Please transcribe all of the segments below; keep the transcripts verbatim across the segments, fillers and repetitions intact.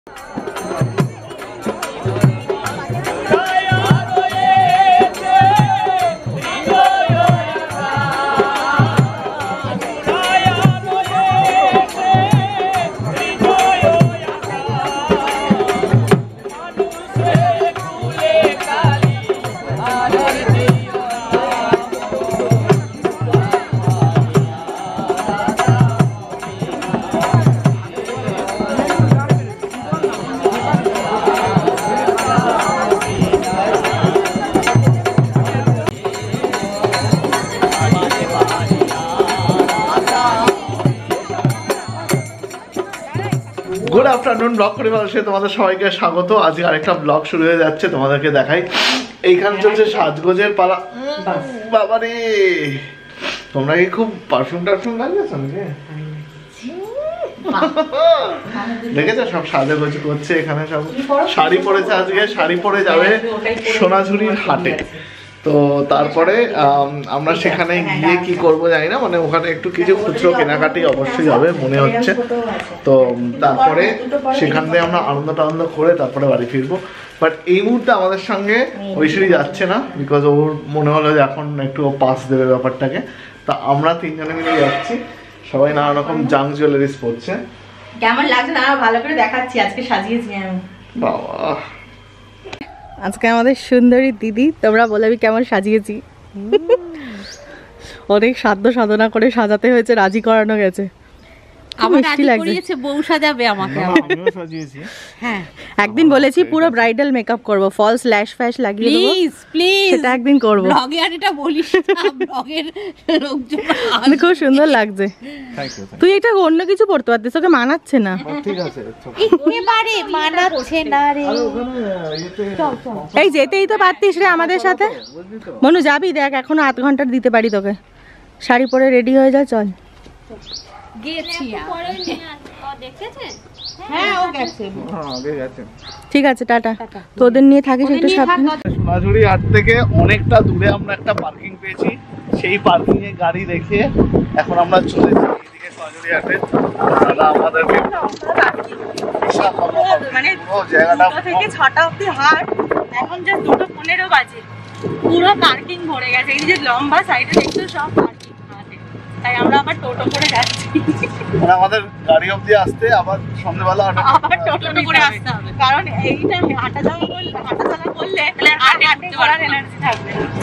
Good afternoon, blog পরিবারে তোমাদের সবাইকে স্বাগত। আজকে আরেকটা ব্লগ শুরু হয়ে যাচ্ছে, তোমাদেরকে দেখাই। এইখানে চলছে সাজগোজের পালা। বাবারে, তোমরা কি খুব পারফিউম টারফিউম লাগিয়েছো নাকি? দেখেছো সব সাজগোজ করছে এখানে, সব শাড়ি পরেছে। আজকে শাড়ি পরে যাবে সোনাঝুরির হাটে। তো তারপরে আমরা সেখানে গিয়ে কি করব জানি না, মানে ওখানে একটু কিছু খুচরো কেনাকাটি অবশ্যই হবে মনে হচ্ছে। তো তারপরে সেখান থেকে আমরা আনন্দ টানন্দ করে তারপরে বাড়ি ফিরবো। বাট এই মুহূর্তে আমাদের সঙ্গে ঐশ্বরী যাচ্ছে না, বিকজ ওর মনে হলো যে এখন একটু পাস দেবে ব্যাপারটাকে। তা আমরা তিনজনে মিলে যাচ্ছি, সবাই নানা রকম জাং জুয়েলারিস পরছে। কেমন লাগছে না ভালো করে দেখাচ্ছি, আজকে সাজিয়েছি আমি। বাবা, আজকে আমাদের সুন্দরী দিদি, তোমরা বলবি কেমন সাজিয়েছি। অনেক সাধ্য সাধনা করে সাজাতে হয়েছে, রাজি করানো গেছে। একদিন বলেছি পুরো ব্রাইডাল মেকআপ করব, ফলস ল্যাশ ফ্যাশ লাগিয়ে দেব। প্লিজ প্লিজ সেটা একদিন করব। ব্লগে আর এটা বলিস না, ব্লগের লোকজন। খুব সুন্দর লাগছে। তুই এটা অন্য কিছু পড়তে পারতিস, ওকে মানাচ্ছে না। ঠিক আছে, একেবারে মানাচ্ছে না রে। এই যেতেই তো পারতিস রে আমাদের সাথে। মনু যাবি? দেখ এখনো আধ ঘন্টা দিতে পারি তোকে। শাড়ি পরে রেডি হয়ে যা, চল। ঠিক আছে, টাটা। তোদের নিয়ে থাকিস একটু সাবধানে। সোনাঝুরি হাট থেকে অনেকটা দূরে আমরা একটা পার্কিং পেয়েছি, সেই পার্কিং এ গাড়ি রেখে এখন আমরা চলেছি এইদিকে সোনাঝুরি হাটে। দাদা আমাদেরকে মানে জায়গাটা থেকে ছটা অবধি হাট, এখন যে দুটো পনেরো বাজে, পুরো পার্কিং ভরে গেছে। এই যে লম্বা সাইডে দেখছো সব পার্কিং, তাই আমরা আবার টোটো করে যাচ্ছি। মানে আমাদের গাড়ি অবধি আসতে আবার সন্ধ্যাবেলা আবার টোটো করে আসতে হবে, কারণ এইটা হাঁটা যাওয়া করলে হাঁটা চলা করলে আর হাঁটতে করার এনার্জি থাকবে না।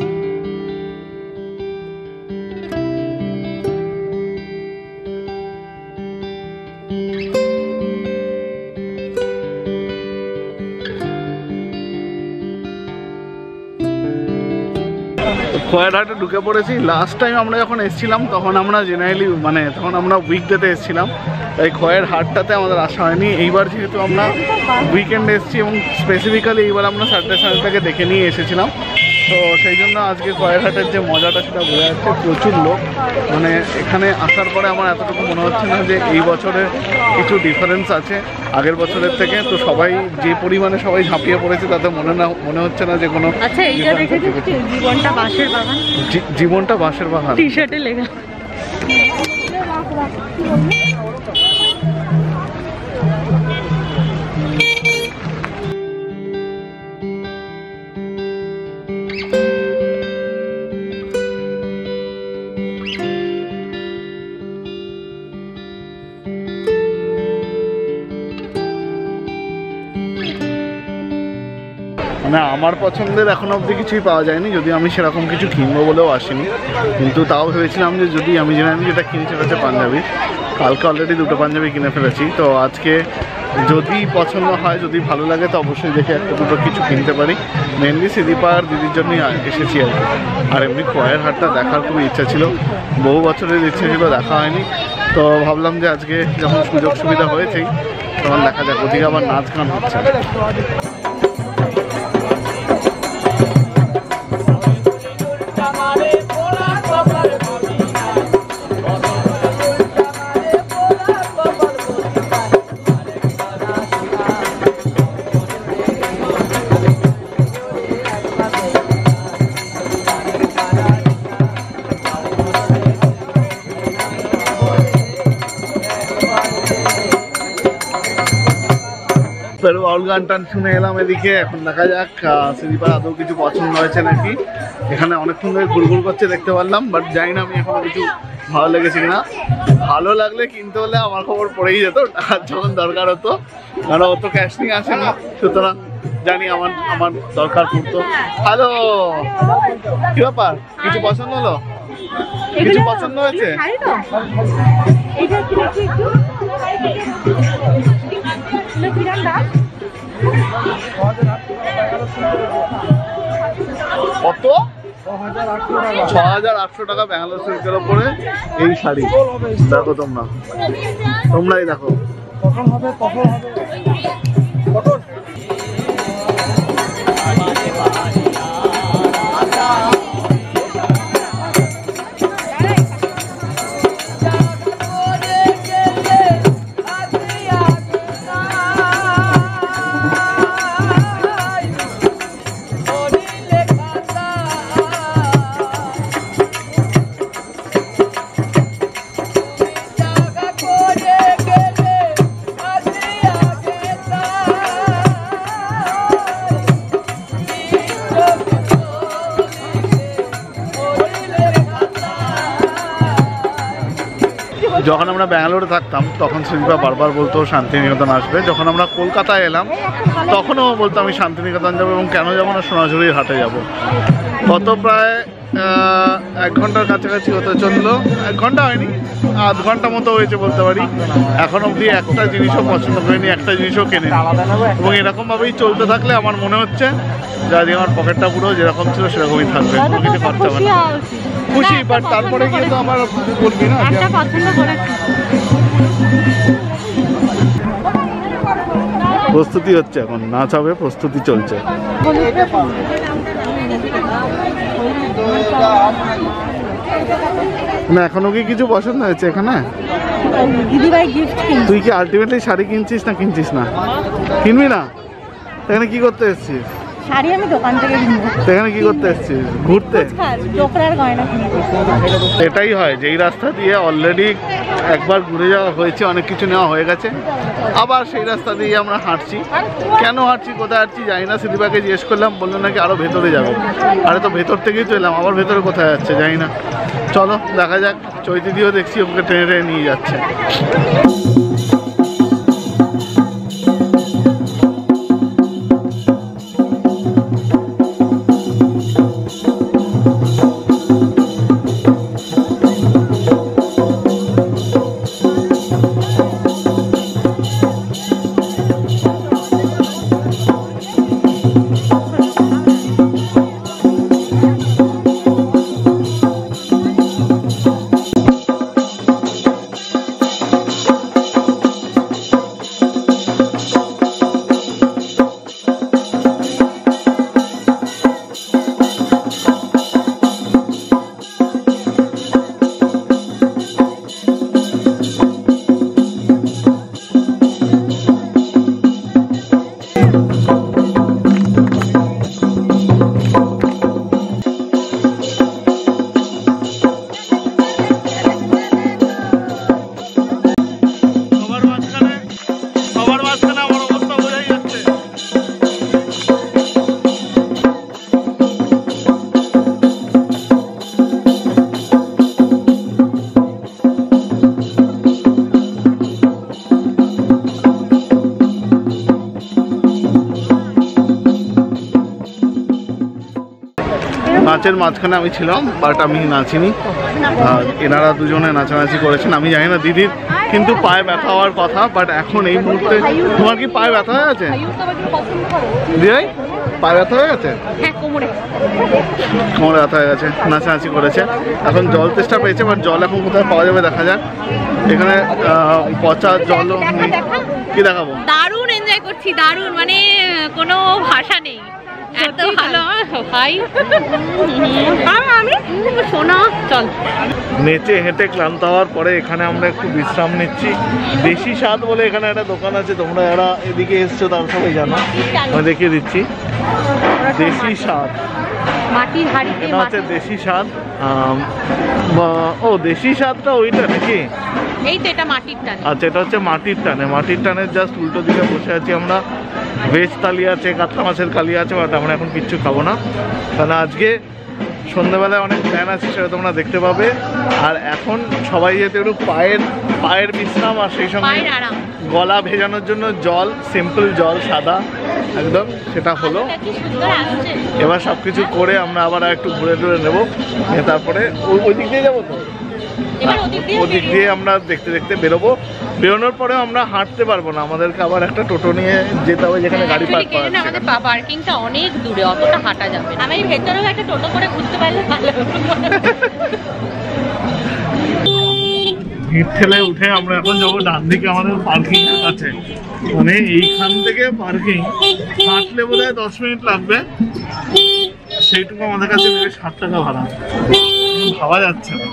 খয়েরহাটে ঢুকে পড়েছি। লাস্ট টাইম আমরা যখন এসেছিলাম তখন আমরা জেনারেলি মানে তখন আমরা উইকডেতে এসেছিলাম, তাই খয়ের হাটটাতে আমাদের আসা হয়নি। এইবার যেহেতু আমরা উইকেন্ডে এসেছি এবং স্পেসিফিক্যালি এইবার আমরা স্যাটারডে সানডেটাকে দেখে নিয়ে এসেছিলাম, তো সেই জন্য আজকে খয়েরহাটের যে মজাটা সেটা বোঝা যাচ্ছে। প্রচুর লোক, মানে এখানে আসার পরে আমার এতটুকু মনে হচ্ছে না যে এই বছরে কিছু ডিফারেন্স আছে আগের বছরের থেকে। তো সবাই যে পরিমাণে সবাই ঝাঁপিয়ে পড়েছে তাতে মনে না মনে হচ্ছে না যে কোনো। আচ্ছা, এইটা দেখেছিস জীবনটা বাঁশের বাগান? জীবনটা বাঁশের বাগান টি শার্টে লেখা। মানে আমার পছন্দের এখনো অবধি কিছুই পাওয়া যায়নি, যদি আমি সেরকম কিছু কিনবো বলেও আসিনি। কিন্তু তাও ভেবেছিলাম যে যদি আমি জেনারেলি যেটা কিনেছি সেটা হচ্ছে পাঞ্জাবি। কালকে অলরেডি দুটো পাঞ্জাবি কিনে ফেলেছি, তো আজকে যদি পছন্দ হয়, যদি ভালো লাগে তো অবশ্যই দেখে একটা দুটো কিছু কিনতে পারি। মেনলি সিদিপা আর দিদির জন্যই এসেছি আর কি। আর এমনি খয়ের হাটটা দেখার খুবই ইচ্ছা ছিল, বহু বছরের ইচ্ছা ছিল, দেখা হয়নি। তো ভাবলাম যে আজকে যখন সুযোগ সুবিধা হয়েছেই তখন দেখা যাক। ওদিকে আবার নাচ গান হচ্ছে। বাউল গান টান শুনে এলাম এদিকে। এখন দেখা যাক স্লিপার আদৌ কিছু পছন্দ হয়েছে নাকি। এখানে অনেকক্ষণ ধরে ঘুরঘুর করছে দেখতে পারলাম, বাট জানি না আমি এখনো কিছু ভালো লেগেছে কিনা। ভালো লাগলে কিনতে হলে আমার খবর পড়েই যেত, টাকার যখন দরকার হতো, কারণ অত ক্যাশ নিয়ে আসে না, সুতরাং জানি আমার আমার দরকার পড়তো। হ্যালো, কি ব্যাপার, কিছু পছন্দ হলো? কিছু পছন্দ হয়েছে? কত? ছ হাজার আটশো টাকা ব্যাঙ্গালোর সিল্কের ওপরে এই শাড়ি। দেখো তোমরা, তোমরাই দেখো। যখন আমরা ব্যাঙ্গালোরে থাকতাম তখন শিল্পা বারবার বলতো শান্তিনিকেতন আসবে। যখন আমরা কলকাতায় এলাম তখনও বলতো আমি শান্তিনিকেতন যাবো, এবং কেন যাবো না, সোনাঝুরির হাটে যাব। কত প্রায় এক ঘন্টার কাছাকাছি হতে চললো, এক ঘন্টা হয়নি, আধ ঘন্টা মতো হয়েছে বলতে পারি। এখন অবধি একটা জিনিসও পছন্দ করিনি, একটা জিনিসও কেনে। এবং এরকমভাবেই চলতে থাকলে আমার মনে হচ্ছে যে আজকে আমার পকেটটা পুরো যেরকম ছিল সেরকমই থাকবে, কোনো কিছু খরচা হবে না। খুশি, বাট তারপরে গিয়ে তো আমার বলবি না। প্রস্তুতি হচ্ছে, এখন নাচ হবে, প্রস্তুতি চলছে। না এখনো কি কিছু পছন্দ হয়েছে এখানে? তুই কি আলটিমেটলি শাড়ি কিনছিস না কিনছিস না? কিনবি না? এখানে কি করতে এসেছিস? শাড়ি আমি দোকান থেকে কিনবো। এখানে কি করতে এসেছিস? ঘুরতে? চোখরার গয়না কিনবো। এটাই হয় যে এই রাস্তা দিয়ে অলরেডি একবার ঘুরে যাওয়া হয়েছে, অনেক কিছু নেওয়া হয়ে গেছে, আবার সেই রাস্তা দিয়ে আমরা হাঁটছি। কেন হাঁটছি, কোথায় হাঁটছি জানি না। সিদ্দিপাকে জিজ্ঞেস করলাম, বললো নাকি আরও ভেতরে যাবে। আরে তো ভেতর থেকেই তো এলাম, আবার ভেতরে কোথায় যাচ্ছে জানি না। চলো দেখা যাক। চৈতিদিও দেখছি ওকে টেনে টেনে নিয়ে যাচ্ছে। নাচের মাঝখানে আমি ছিলাম, বাট আমি নাচিনি। আর এনারা দুজনে নাচানাচি করেছেন। আমি জানি না দিদির কিন্তু পায়ে ব্যথা হওয়ার কথা, বাট এখন এই মুহূর্তে তোমার কি পায়ে ব্যথা হয়ে গেছে? দিদি পায়ে ব্যথা হয়ে গেছে, কোমরে ব্যথা হয়ে গেছে, নাচানাচি করেছে। এখন জল তেষ্টা পেয়েছে, বাট জল এখন কোথায় পাওয়া যাবে দেখা যাক। এখানে পচা জল কি দেখাবো। দারুণ এনজয় করছি, দারুণ, মানে কোনো ভাষা নেই, এত ভালো ভাই। আমি শোনা চল। নেচে হেঁটে ক্লান্ত হওয়ার পরে এখানে আমরা একটু বিশ্রাম নিচ্ছি। দেশি স্বাদ বলে এখানে একটা দোকান আছে, তোমরা যারা এদিকে এসছো তার সবাই জানো, আমি দেখিয়ে দিচ্ছি। দেশি স্বাদ, মাটির হাঁড়িতে এটা হচ্ছে দেশি স্বাদ। ও দেশি স্বাদটা ওইটা নাকি? এই তো এটা মাটির টানে। আচ্ছা, এটা হচ্ছে মাটির টানে। মাটির টানের জাস্ট উল্টো দিকে বসে আছি আমরা। ভেজ থালি আছে, কাতলা মাছের কালি আছে, বাট আমরা এখন কিচ্ছু খাবো না, কারণ আজকে সন্ধ্যাবেলায় অনেক প্ল্যান আছে, সেটা তোমরা দেখতে পাবে। আর এখন সবাই যেতে একটু পায়ের পায়ের বিশ্রাম, আর সেই সঙ্গে গলা ভেজানোর জন্য জল, সিম্পল জল সাদা একদম, সেটা হলো। এবার সব কিছু করে আমরা আবার একটু ঘুরে টুরে নেবো, তারপরে ওই দিক দিয়ে যাবো। তো ওদিক দিয়ে আমরা দেখতে দেখতে বেরোবো। বেরোনোর পরে আমরা হাঁটতে পারবো না, আমাদেরকে আবার একটা টোটো নিয়ে যেতে হবে যেখানে গাড়ি পার্ক করা আছে। আমাদের পার্কিংটা অনেক দূরে, অতটা হাঁটা যাবে না। আমি ভেতরেও একটা টোটো করে ঘুরতে পারলে ভালো হতো। ভিড় ঠেলে উঠে আমরা এখন যাবো ডান দিকে আমাদের পার্কিং এর কাছে। মানে এইখান থেকে পার্কিং হাঁটলে বোধ হয় দশ মিনিট লাগবে, সেইটুকু আমাদের কাছে নেবে ষাট টাকা ভাড়া। ভাবা যাচ্ছে না।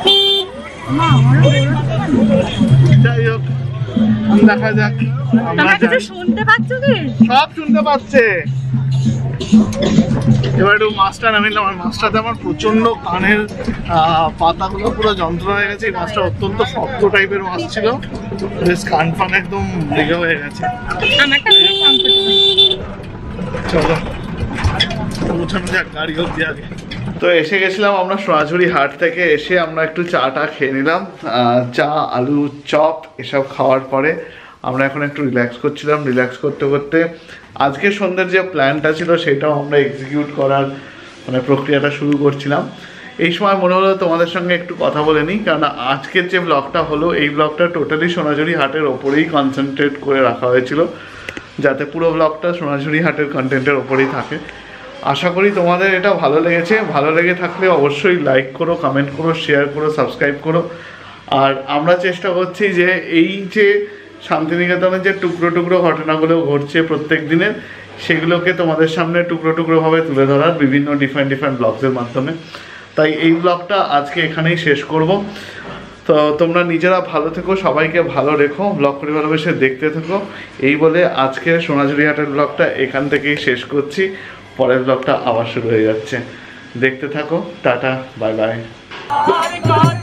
যাই হোক, দেখা যাক। শুনতে পাচ্ছ কি? সব শুনতে পাচ্ছে। এবার একটু মাছটা নামিলাম, আর মাছটাতে আমার প্রচন্ড কানের পাতাগুলো পুরো যন্ত্রণা হয়ে গেছে। এই মাছটা অত্যন্ত শক্ত টাইপের মাছ ছিল, বেশ কান ফান একদম লেগে হয়ে গেছে। চলো পৌঁছানো যাক গাড়ি অব্দি আগে। তো এসে গেছিলাম আমরা সোনাঝুরি হাট থেকে। এসে আমরা একটু চা টা খেয়ে নিলাম, চা, আলু চপ এসব খাওয়ার পরে আমরা এখন একটু রিল্যাক্স করছিলাম। রিল্যাক্স করতে করতে আজকে সন্ধ্যের যে প্ল্যানটা ছিল সেটাও আমরা এক্সিকিউট করার মানে প্রক্রিয়াটা শুরু করছিলাম। এই সময় মনে হলো তোমাদের সঙ্গে একটু কথা বলে নিই, কারণ আজকের যে ব্লগটা হলো এই ব্লগটা টোটালি সোনাঝুরি হাটের ওপরেই কনসেন্ট্রেট করে রাখা হয়েছিল, যাতে পুরো ব্লগটা সোনাঝুরি হাটের কন্টেন্টের ওপরেই থাকে। আশা করি তোমাদের এটা ভালো লেগেছে। ভালো লেগে থাকলে অবশ্যই লাইক করো, কমেন্ট করো, শেয়ার করো, সাবস্ক্রাইব করো। আর আমরা চেষ্টা করছি যে এই যে শান্তিনিকেতনের যে টুকরো টুকরো ঘটনাগুলো ঘটছে প্রত্যেক দিনের, সেগুলোকে তোমাদের সামনে টুকরো টুকরোভাবে তুলে ধরার বিভিন্ন ডিফারেন্ট ডিফারেন্ট ব্লগসের মাধ্যমে। তাই এই ব্লগটা আজকে এখানেই শেষ করব। তো তোমরা নিজেরা ভালো থেকো, সবাইকে ভালো রেখো, ব্লগ করে ভালোবেসে দেখতে থেকো। এই বলে আজকে সোনাঝুরি হাটের ব্লগটা এখান থেকেই শেষ করছি। পরের ব্লগটা আবার শুরু হয়ে যাচ্ছে, দেখতে থাকো। Tata, bye by.